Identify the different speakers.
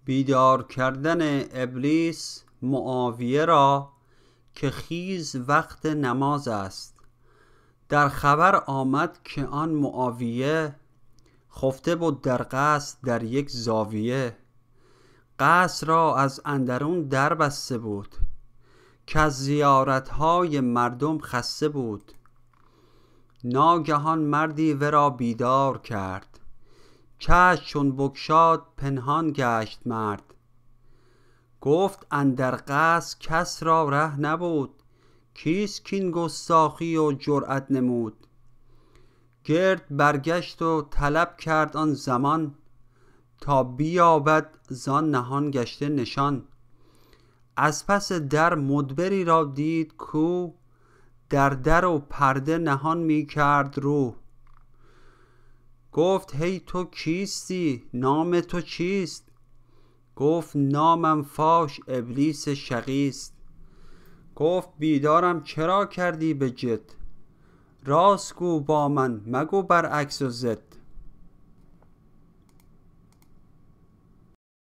Speaker 1: بیدار کردن ابلیس معاویه را که خیز وقت نماز است. در خبر آمد که آن معاویه خفته بود در قصر در یک زاویه. قصر را از اندرون در بسته بود که از زیارتهای مردم خسته بود. ناگهان مردی ورا بیدار کرد، چشم چون بگشاد پنهان گشت مرد. گفت اندر قصر کس را ره نبود، کیست کین گستاخی و جرأت نمود. گرد برگشت و طلب کرد آن زمان، تا بیابد زان نهان گشته نشان. از پس در مدبری را دید کو، در و پرده نهان می کرد رو. گفت هی تو کیستی؟ نام تو چیست؟ گفت نامم فاش ابلیس شقیست. گفت بیدارم چرا کردی به جد؟ راست گو با من مگو برعکس و ضد.